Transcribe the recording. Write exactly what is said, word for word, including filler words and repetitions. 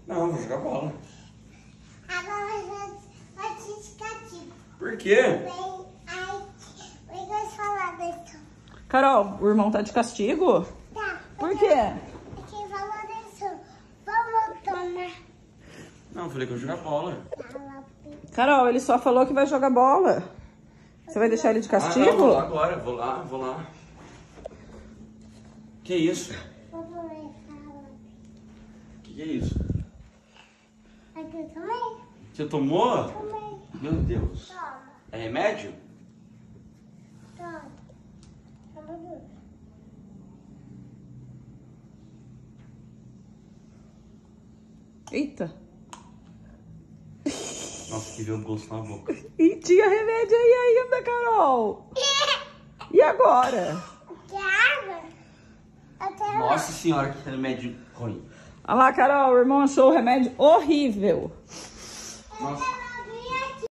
Não, vou jogar bola. Agora eu vou te castigo. Por quê? Vem, aí, vem que eu falar disso. Carol, o irmão tá de castigo? Tá. Por quê? Quem falou disso? Vamos tomar. Não, eu falei que eu vou jogar bola. Carol, ele só falou que vai jogar bola. Você vai deixar ele de castigo? Ah, não, vou lá agora, vou lá, vou lá. Que isso? Que que é isso? Aqui eu tomei. Você tomou? Tomei. Meu Deus. Toma. É remédio? Toma. Toma duas. Eita. Nossa, que veio um gosto na boca. E tinha remédio aí ainda, Carol. E agora? Que água? Até lá. Nossa senhora, que remédio ruim. Olha lá, Carol, o irmão achou o remédio horrível. Nossa.